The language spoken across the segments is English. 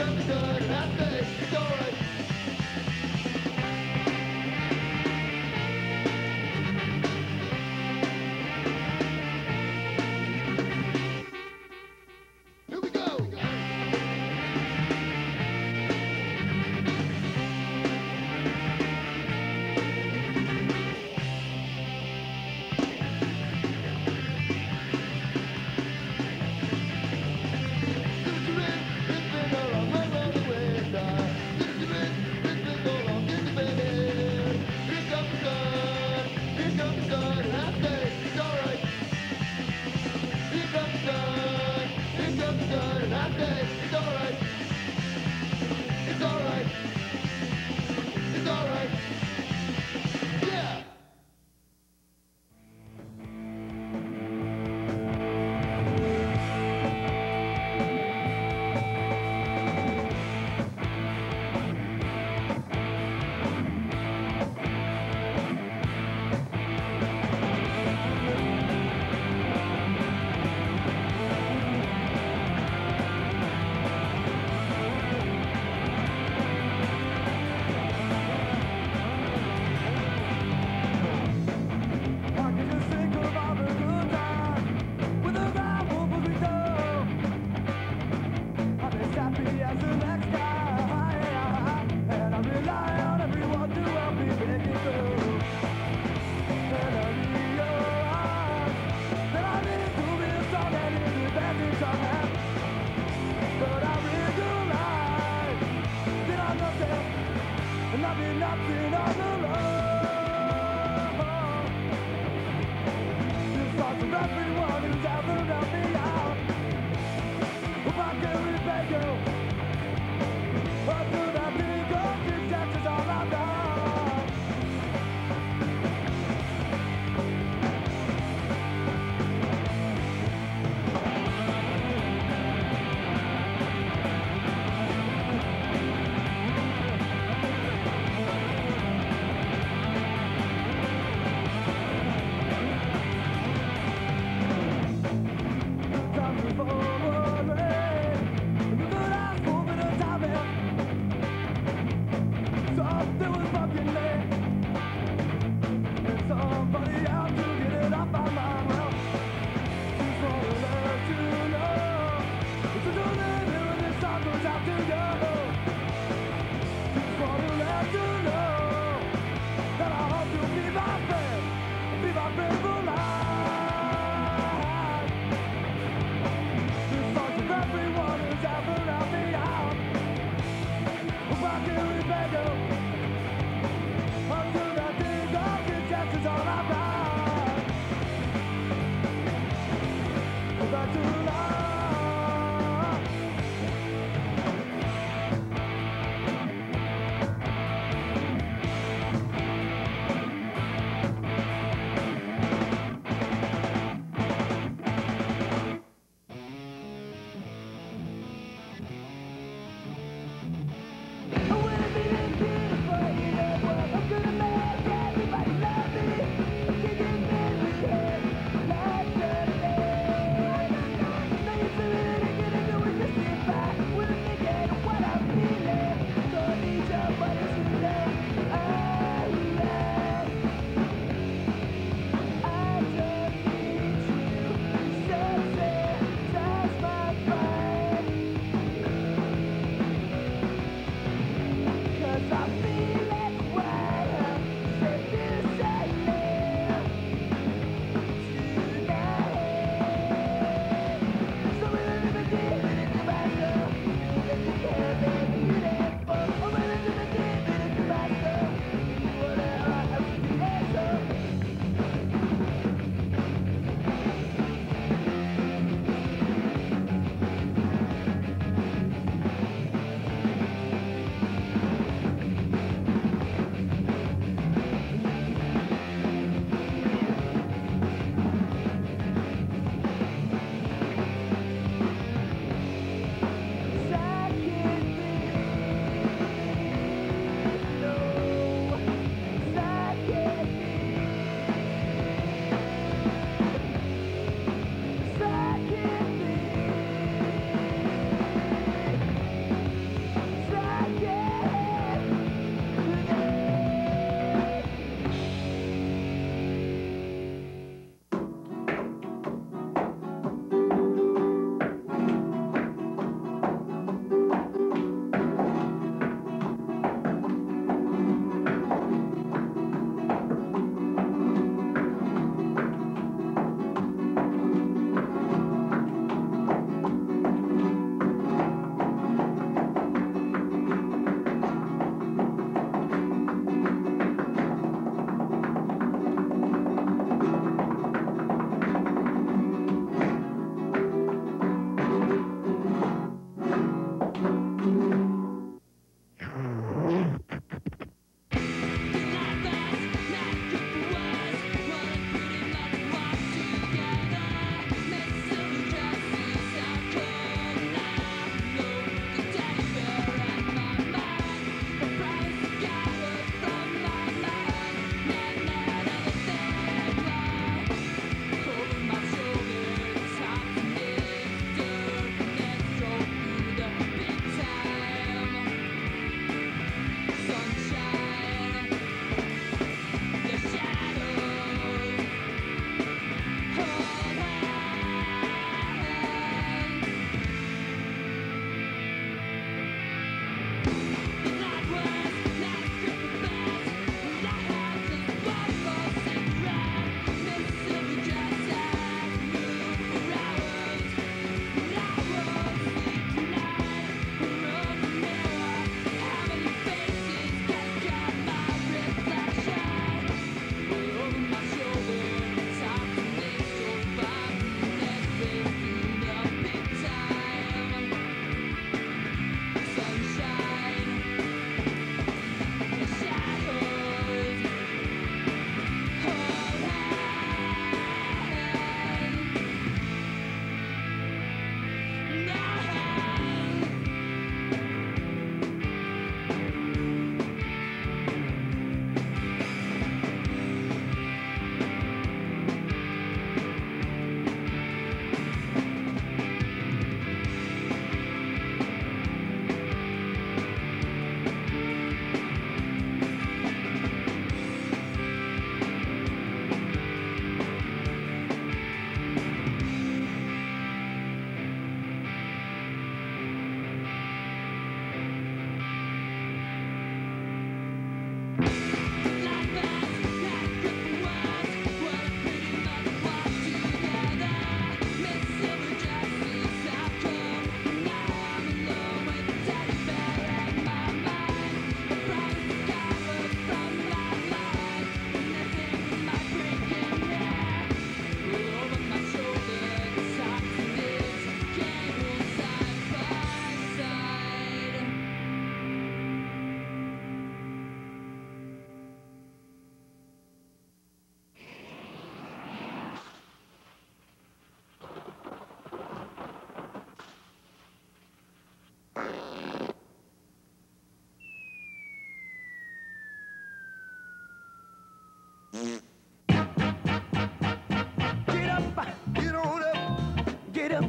It's been a long, long, long way.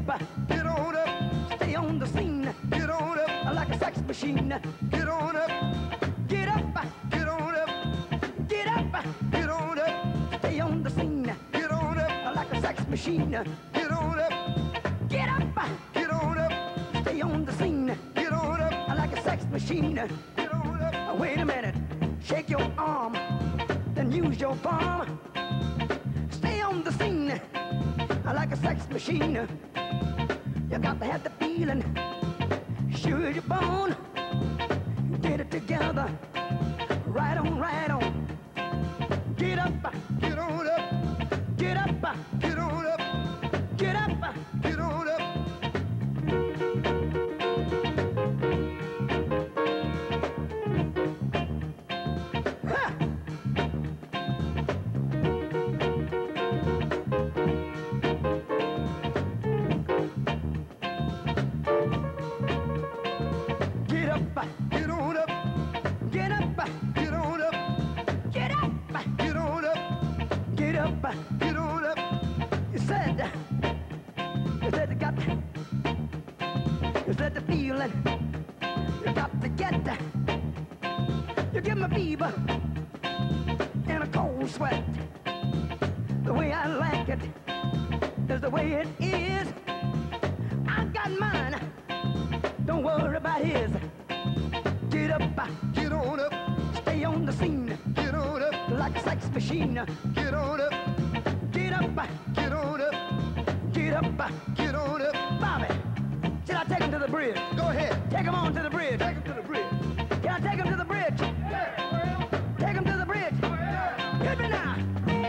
get on up, stay on the scene, get on up, like a sex machine, get on up, get up, get on up, get up, get on up, stay on the scene, get on up, like a sex machine, get on up, get up, get on up, stay on the scene, get on up, like a sex machine, get on up. Wait a minute, shake your arm, then use your palm. Stay on the scene like a sex machine. You got to have the feeling, sure as you're born. Get it together, right on, right on. Get up, get on up, get up, get on up, get up, get on up. Get on up, get up, get on up, get up, get on up, get up, get on up. You said you got, you said the feeling, you got to get, you give me fever and a cold sweat. The way I like it is the way it is. I got mine, don't worry about his. Get up, get on up, stay on the scene, get on up, like a sex machine, get on up, get up, get on up, get up, get on up. Bobby, should I take him to the bridge? Go ahead. Take him on to the bridge. Take him to the bridge. Can I take him to the bridge? Yeah. Take him to the bridge. Yeah. Hit me now.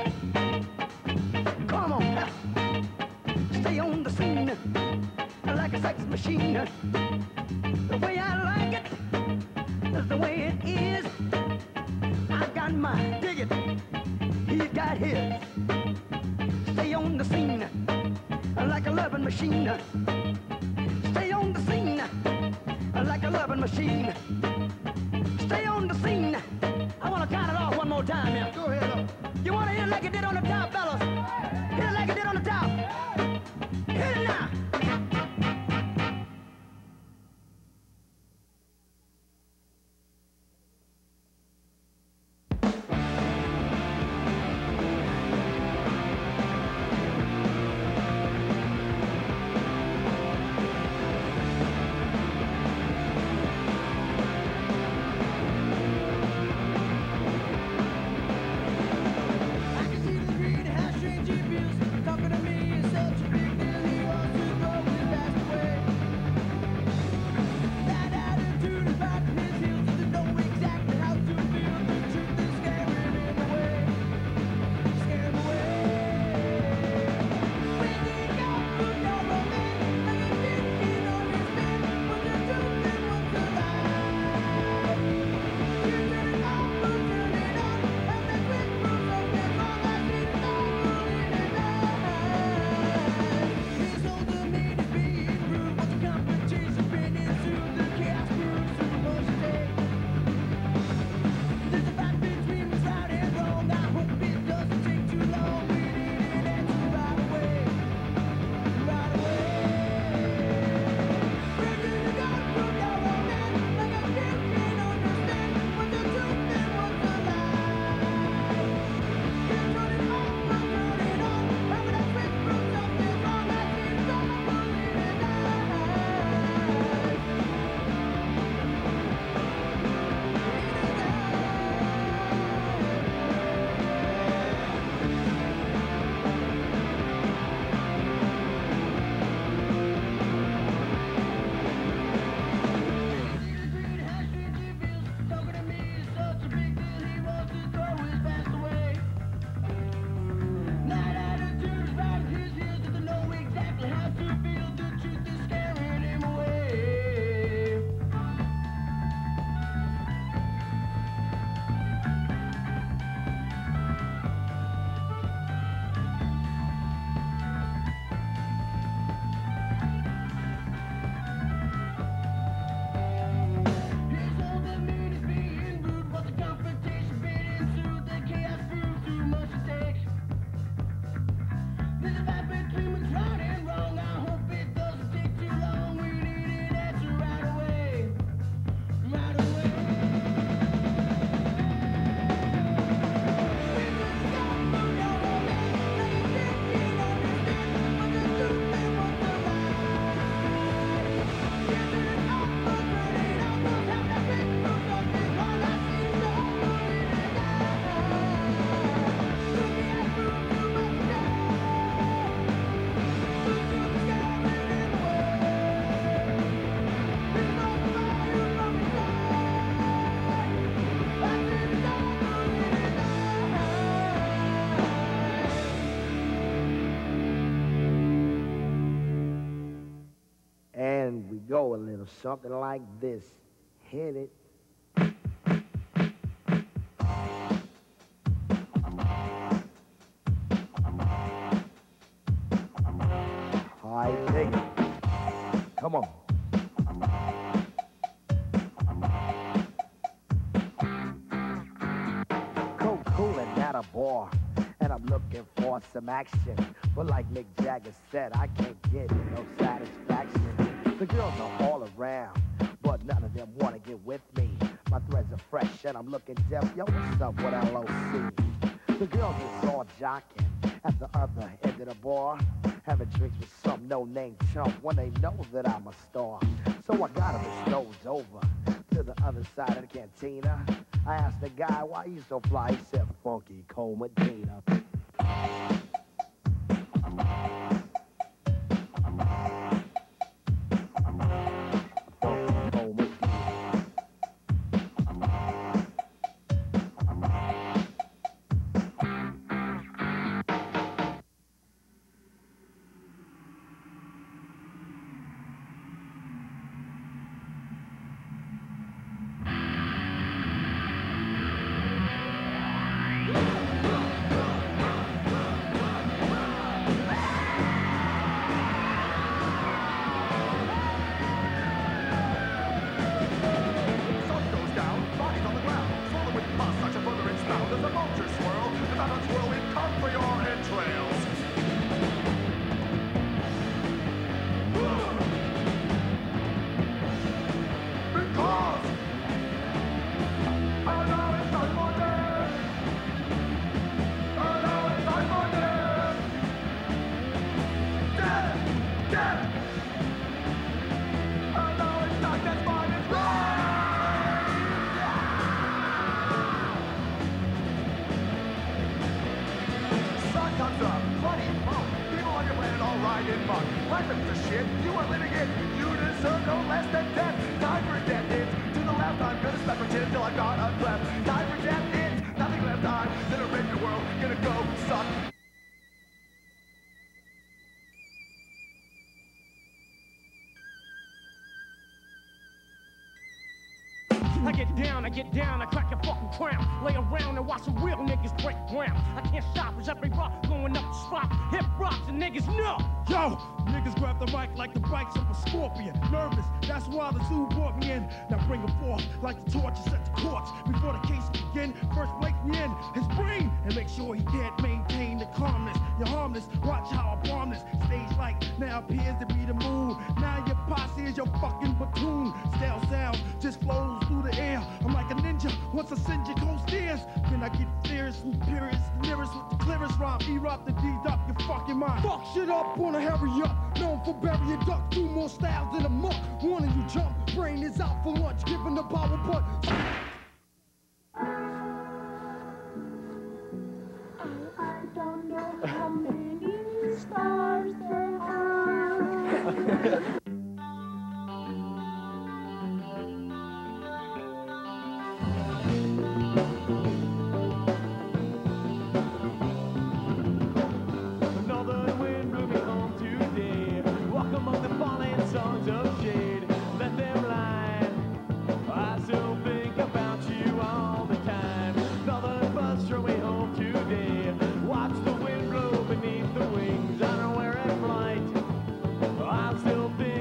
Come on. Stay on the scene, like a sex machine. The way I like it, that's the way it is. I got mine, dig it. He's got his. Stay on the scene like a loving machine. Stay on the scene like a loving machine. Stay on the scene. I want to count it off one more time here. Go ahead. You want to hit it like it did on the top, fellas? Hit it like it did on the top. Hit it now. go a little something like this. Hit it. I dig it. Come on. Coolin' at a bar, and I'm looking for some action. But like Mick Jagger said, I can't get no satisfaction. The girls are all around, but none of them wanna get with me. My threads are fresh, and I'm looking deaf. Yo, what's up with LOC? The girls is all jocking at the other end of the bar, having drinks with some no-name chump when they know that I'm a star. So I got them strolled over to the other side of the cantina. I asked the guy why you so fly. He said, Funky Cole Medina. I get down, I crack your fucking crown. Lay around and watch some real niggas break ground. I can't stop, it's every rock blowing up the spot. Hip rocks and niggas know. Yo, niggas grab the mic like the bikes of a scorpion. Nervous, that's why the zoo brought me in. Now bring him forth like the torch is set to courts. Before the case begin, first break me in his brain and make sure he can't maintain the calmness. You're harmless, watch how I bomb this. Stage light now appears to be the moon. Now your posse is your fucking platoon. Stale sound just flows through the air. I'm like a ninja, once I send you cold stairs. Then I get fierce with periods, lyrics with the clearest rhyme. E-rock the D-Doc, your fucking mind. Fuck shit up, wanna hurry up. Known for burying duck, two more styles in a muck. Wanting you jump, brain is out for lunch, giving the power butt. I don't know how many stars there are. Northern wind blew me home today. Walk among the falling songs of shade. Let them lie. I still think about you all the time. Northern bus drove me home today. Watch the wind blow beneath the wings. I know we're in flight. I still think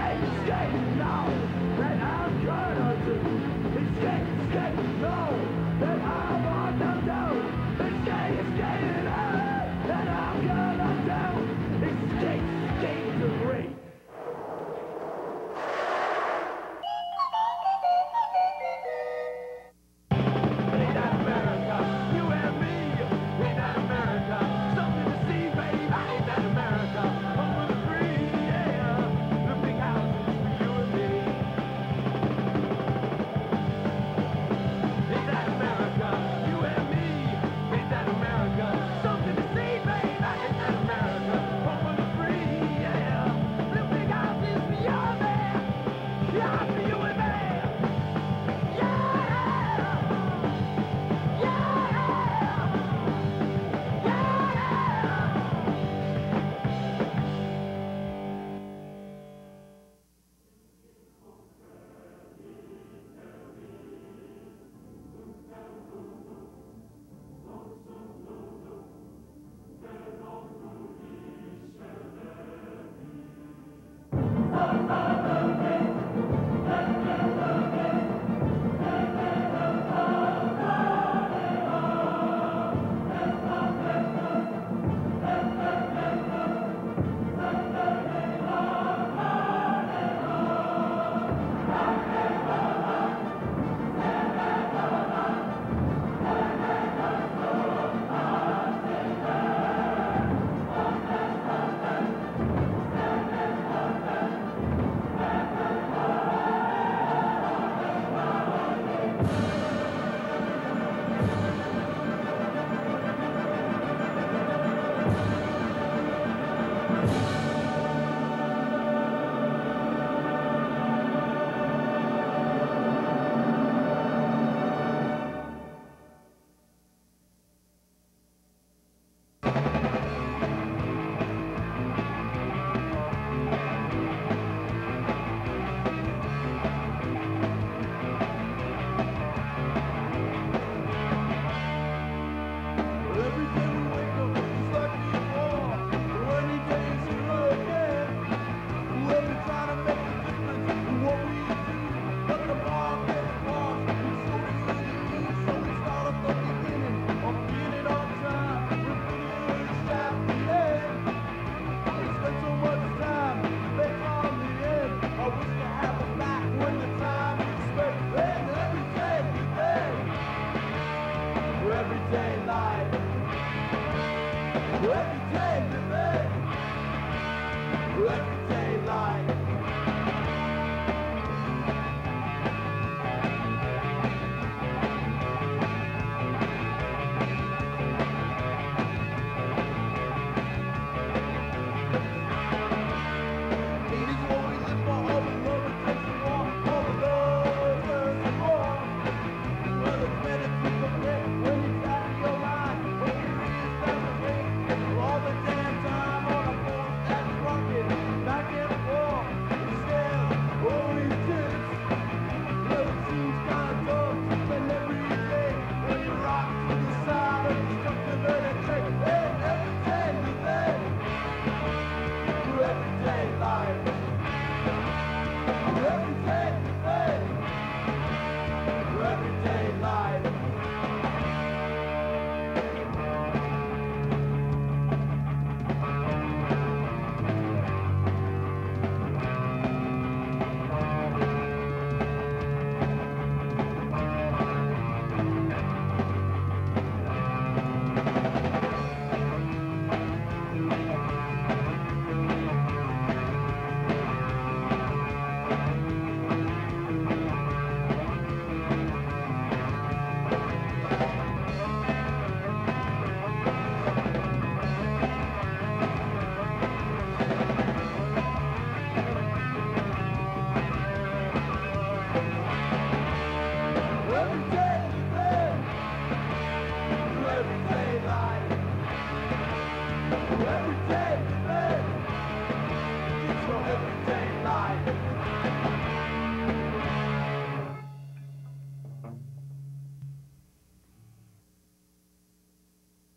Everyday life.